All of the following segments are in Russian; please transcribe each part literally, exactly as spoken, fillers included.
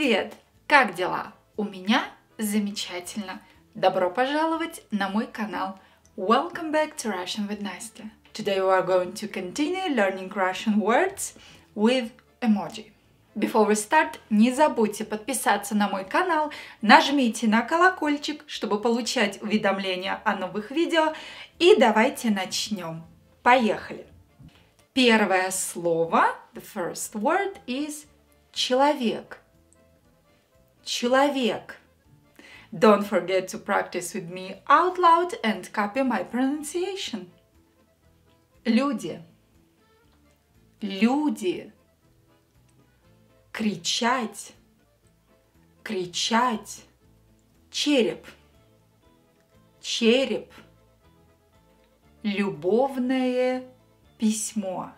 Привет! Как дела? У меня замечательно. Добро пожаловать на мой канал. Welcome back to Russian with Nastya. Today we are going to continue learning Russian words with emoji. Before we start, не забудьте подписаться на мой канал, нажмите на колокольчик, чтобы получать уведомления о новых видео, и давайте начнем. Поехали! Первое слово, the first word is человек. Человек. Don't forget to practice with me out loud and copy my pronunciation. Люди. Люди. Кричать. Кричать. Череп. Череп. Любовное письмо.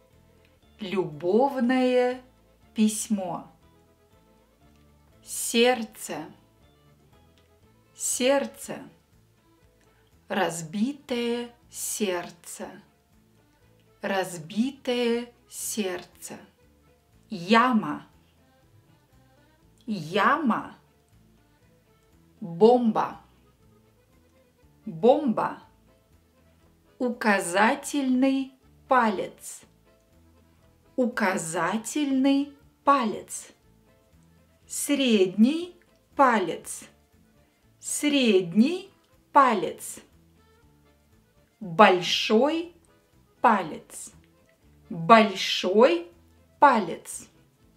Любовное письмо. Сердце. Сердце. Разбитое сердце. Разбитое сердце. Яма. Яма. Бомба. Бомба. Указательный палец. Указательный палец. Средний палец. Средний палец. Большой палец. Большой палец.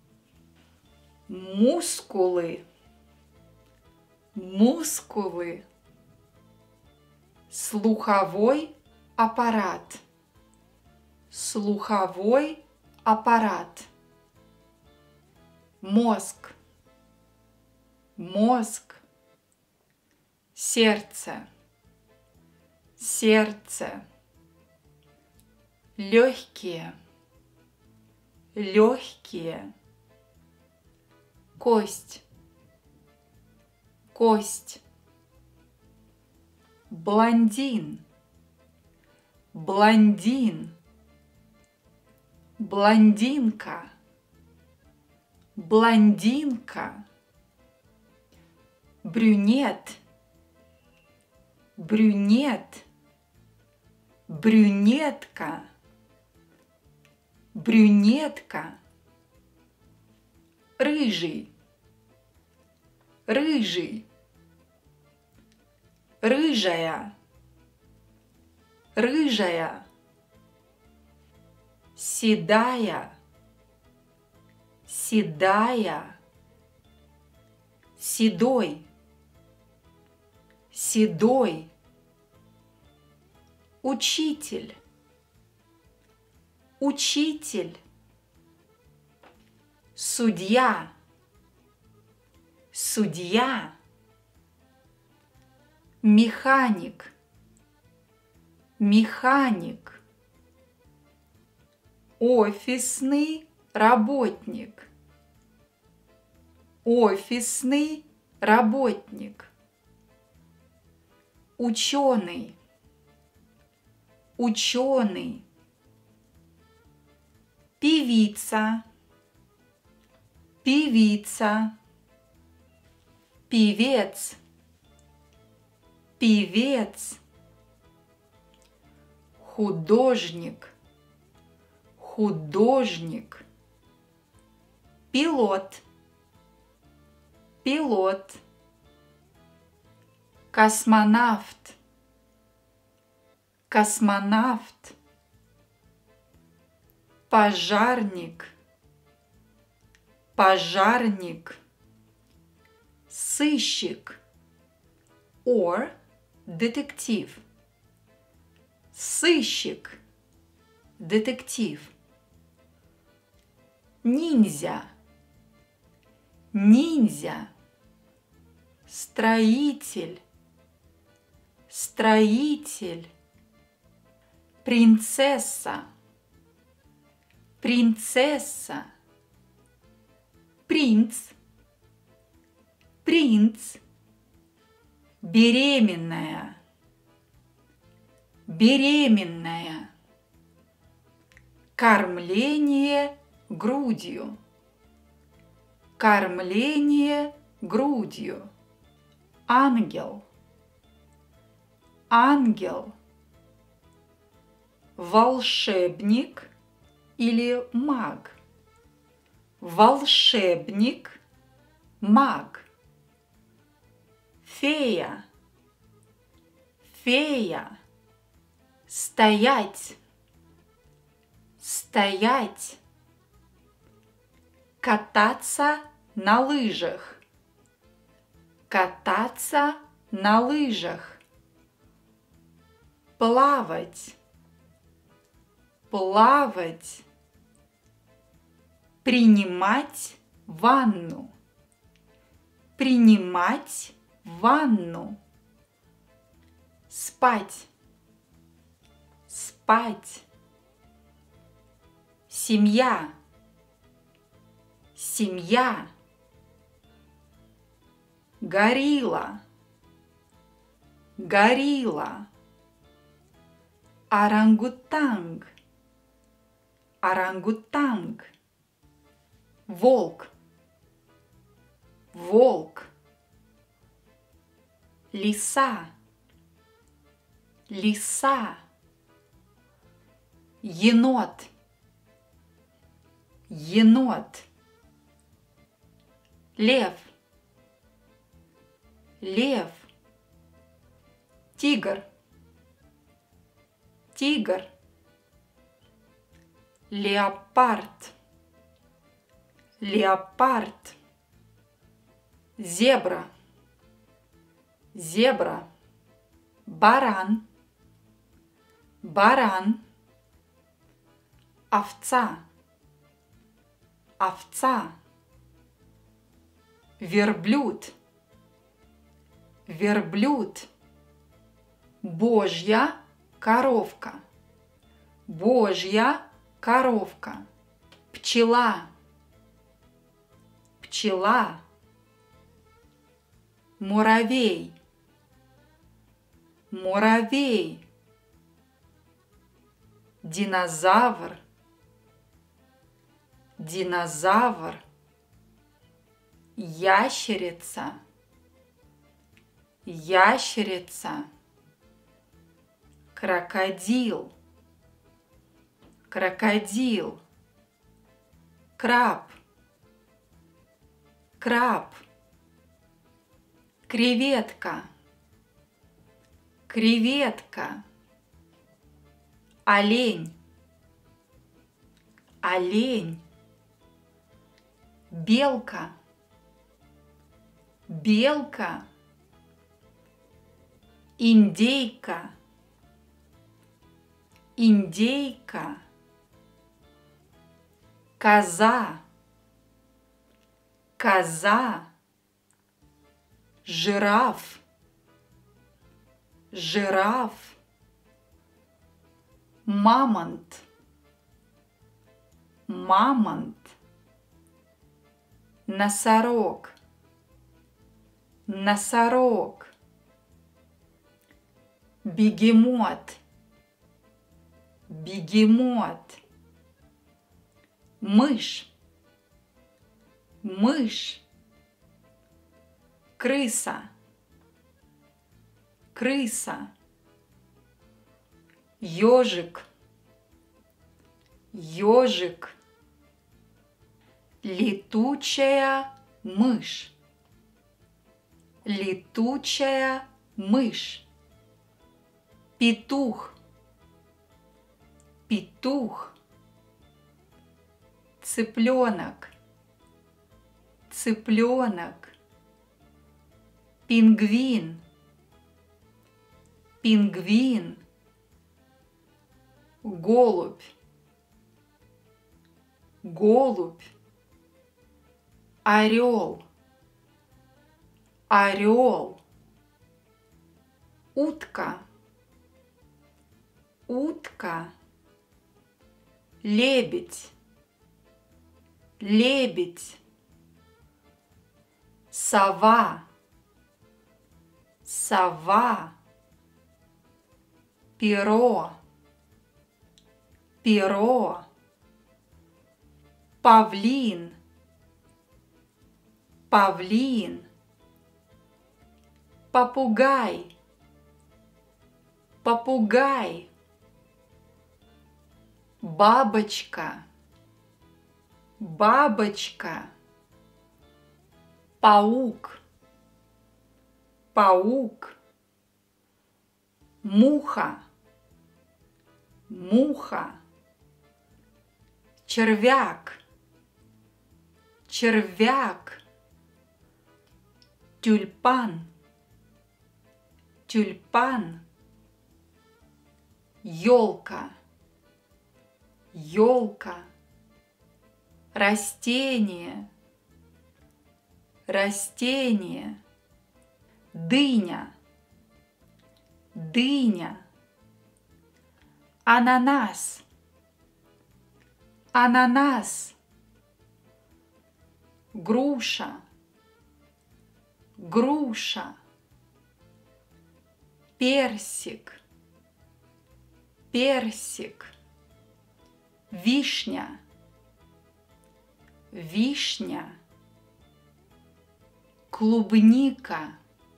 Мускулы. Мускулы. Слуховой аппарат. Слуховой аппарат. Мозг. Мозг. Сердце. Сердце. Легкие. Легкие. Кость. Кость. Блондин. Блондин. Блондинка. Блондинка. Брюнет. Брюнет. Брюнетка. Брюнетка. Рыжий. Рыжий. Рыжая. Рыжая. Седая. Седая. Седой. Седой. Учитель. Учитель. Судья. Судья. Механик. Механик. Офисный работник. Офисный работник. Ученый. Ученый. Певица. Певица. Певец. Певец. Художник. Художник. Пилот. Пилот. Космонавт. Космонавт. Пожарник. Пожарник. Сыщик. Or детектив. Сыщик. Детектив. Ниндзя. Ниндзя. Строитель. Строитель. Принцесса. Принцесса. Принц. Принц. Беременная. Беременная. Кормление грудью. Кормление грудью. Ангел. Ангел. Волшебник или маг. Волшебник, маг. Фея. Фея. Стоять. Стоять. Кататься на лыжах. Кататься на лыжах. Плавать. Плавать. Принимать ванну. Принимать ванну. Спать. Спать. Семья. Семья. Горилла. Горилла. Орангутанг. Орангутанг. Волк. Волк. Лиса. Лиса. Енот. Енот. Лев. Лев. Тигр. Тигр. Леопард. Леопард. Зебра. Зебра. Баран. Баран. Овца. Овца. Верблюд. Верблюд. Божья коровка. Божья коровка. Пчела. Пчела. Муравей. Муравей. Динозавр. Динозавр. Ящерица. Ящерица. Крокодил. Крокодил. Краб. Краб. Креветка. Креветка. Олень. Олень. Белка. Белка. Индейка. Индейка. Коза. Коза. Жираф. Жираф. Мамонт. Мамонт. Носорог. Носорог. Бегемот. Бегемот. Мышь. Мышь. Крыса. Крыса. Ёжик. Ёжик. Летучая мышь. Летучая мышь. Петух. Петух. Цыпленок. Цыпленок. Пингвин. Пингвин. Голубь. Голубь. Орел. Орел. Утка. Утка. Лебедь. Лебедь. Сова. Сова. Перо. Перо. Павлин. павлин, попугай, попугай, бабочка, бабочка, паук, паук, муха, муха, червяк, червяк, тюльпан, тюльпан, елка, елка, растение, растение, дыня, дыня, ананас, ананас, груша, груша, персик, персик, вишня, вишня, клубника,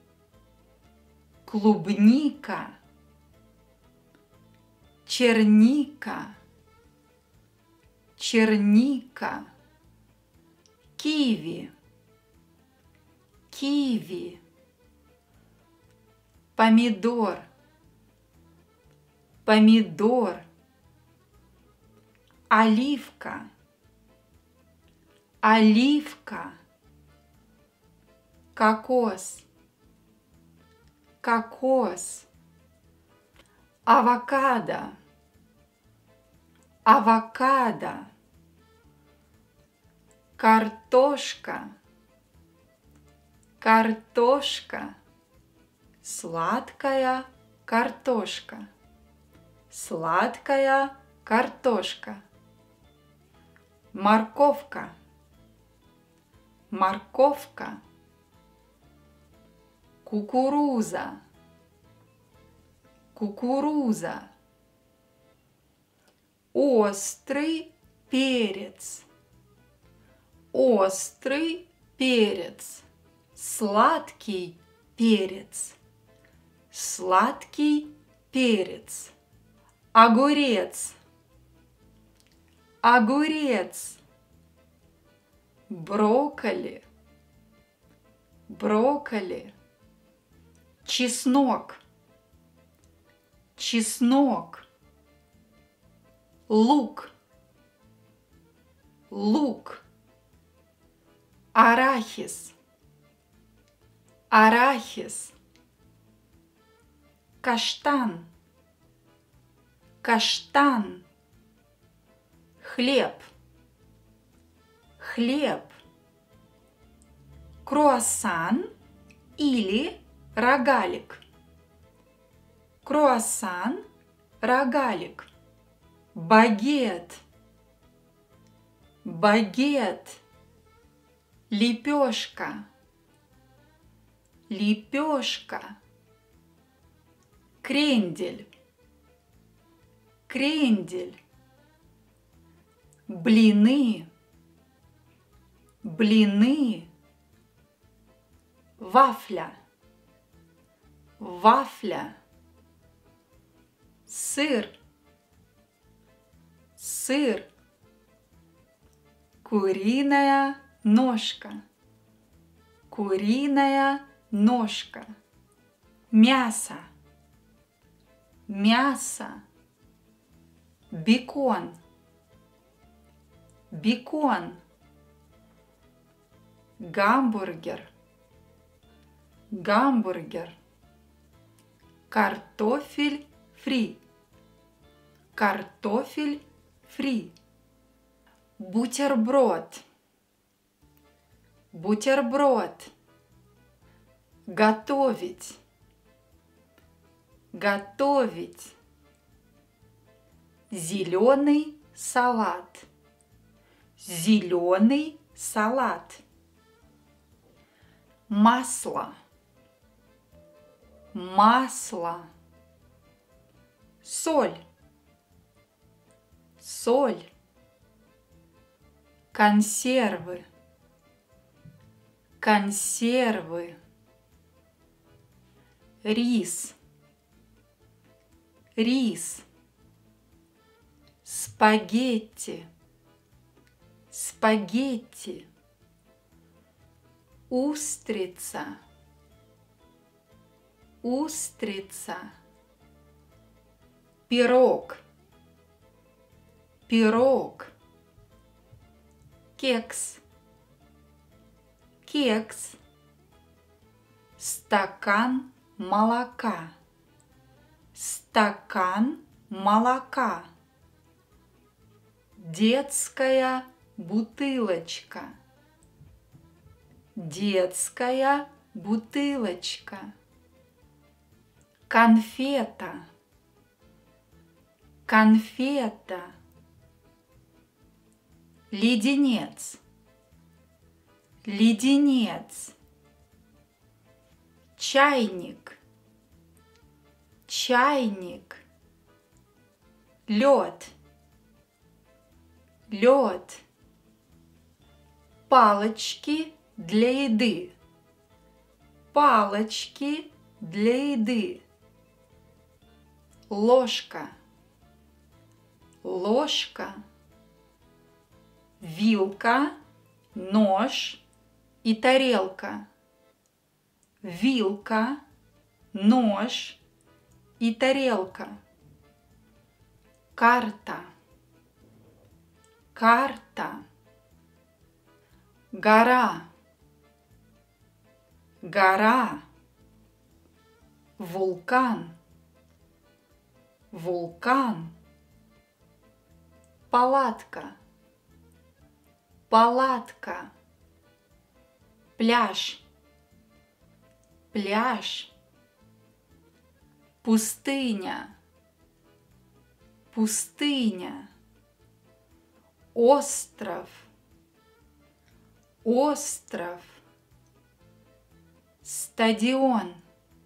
клубника, черника, черника, киви, киви, помидор, помидор, оливка, оливка, кокос, кокос, авокадо, авокадо, картошка, картошка, сладкая картошка, сладкая картошка, морковка, морковка, кукуруза, кукуруза, острый перец, острый перец, сладкий перец, сладкий перец, огурец, огурец, брокколи, брокколи, чеснок, чеснок, лук, лук, арахис, арахис, каштан, каштан, хлеб, хлеб, круассан или рогалик, круассан, рогалик, багет, багет, лепешка, лепешка, крендель, крендель, блины, блины, вафля, вафля, сыр, сыр, куриная ножка, куриная ножка, мясо, мясо, бекон, бекон, гамбургер, гамбургер, картофель фри, картофель фри, бутерброд, бутерброд, готовить, готовить, зеленый салат, зеленый салат, масло, масло, соль, соль, консервы, консервы, рис, рис, спагетти, спагетти, устрица, устрица, пирог, пирог, кекс, кекс, стакан молока, стакан молока, детская бутылочка, детская бутылочка, конфета, конфета, леденец, леденец, чайник, чайник, лед, лед, палочки для еды, палочки для еды, ложка, ложка, вилка, нож и тарелка, вилка, нож и тарелка, карта, карта, гора, гора, вулкан, вулкан, палатка, палатка, пляж, пляж, пустыня, пустыня, остров, остров, стадион,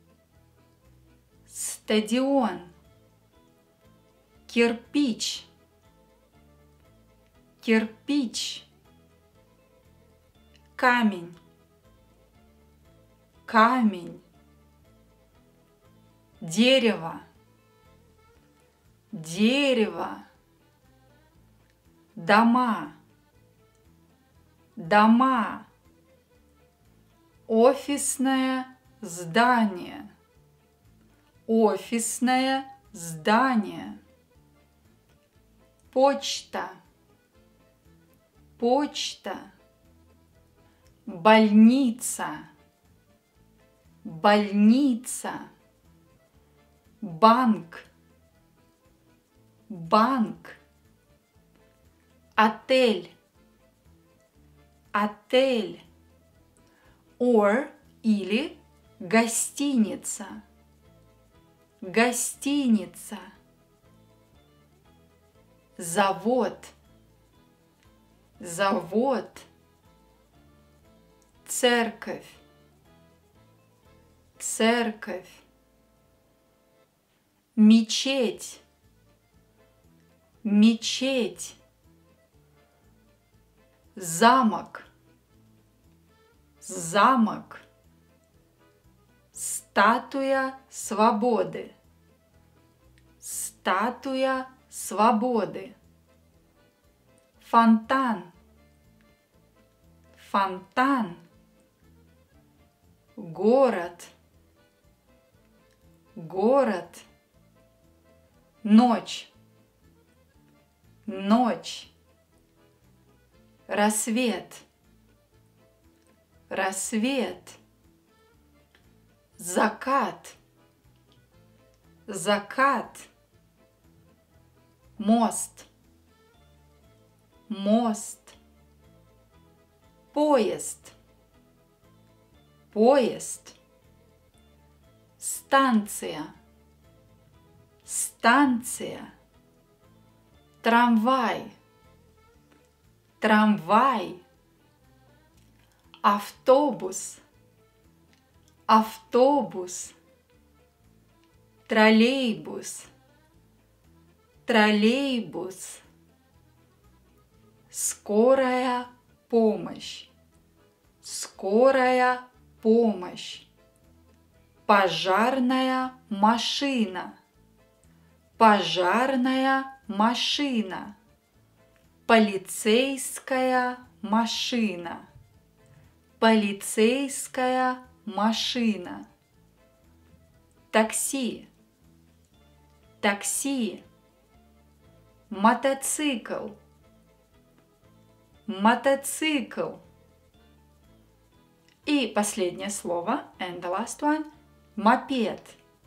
стадион, кирпич, кирпич, камень, камень, дерево, дерево, дома, дома, офисное здание, офисное здание, почта, почта, больница, больница, банк, банк, отель, отель, or или гостиница, гостиница, завод, завод, церковь, церковь, мечеть, мечеть, замок, замок, статуя свободы, статуя свободы, фонтан, фонтан, город, город, ночь, ночь, рассвет, рассвет, закат, закат, мост, мост, поезд, поезд, станция, станция, трамвай, трамвай, автобус, автобус, троллейбус, троллейбус, скорая помощь, скорая помощь, пожарная машина, пожарная машина, полицейская машина, полицейская машина, такси, такси, мотоцикл, мотоцикл. И последнее слово, and the last one, мопед,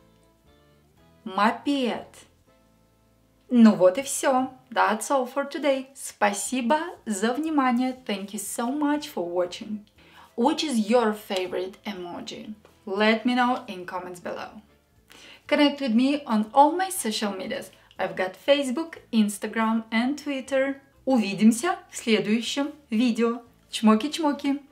мопед. Ну вот и все. That's all for today. Спасибо за внимание. Thank you so much for watching. Which is your favorite emoji? Let me know in comments below. Connect with me on all my social medias. I've got Facebook, Instagram and Twitter. Увидимся в следующем видео. Чмоки-чмоки!